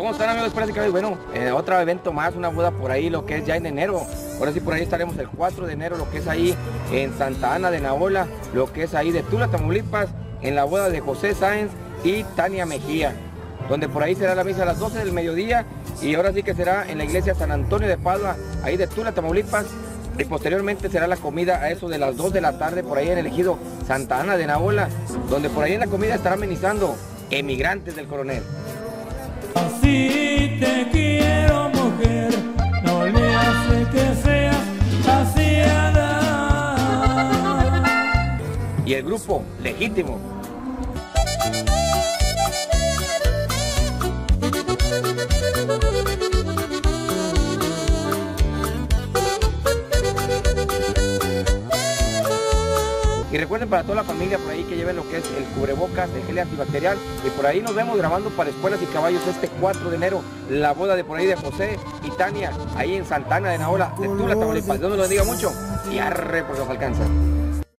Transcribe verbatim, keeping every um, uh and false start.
¿Cómo están, amigos? Parece que bueno, eh, otro evento más, una boda por ahí, lo que es ya en enero. Ahora sí, por ahí estaremos el cuatro de enero, lo que es ahí en Santa Ana de Naola, lo que es ahí de Tula, Tamaulipas, en la boda de José Sáenz y Tania Mejía, donde por ahí será la misa a las doce del mediodía, y ahora sí que será en la iglesia San Antonio de Padua, ahí de Tula, Tamaulipas, y posteriormente será la comida a eso de las dos de la tarde por ahí en el ejido Santa Ana de Naola, donde por ahí en la comida estará amenizando Emigrantes del Coronel. Así te quiero, mujer, no le hace que seas vaciada. Y el grupo Legítimo. Y recuerden para toda la familia por ahí que lleven lo que es el cubrebocas, el gel antibacterial. Y por ahí nos vemos grabando para Espuelas y Caballos este cuatro de enero. La boda de por ahí de José y Tania, ahí en Santa Ana de Naola, de Tula, Tamaulipas. Dios nos lo bendiga mucho y arre porque nos alcanza.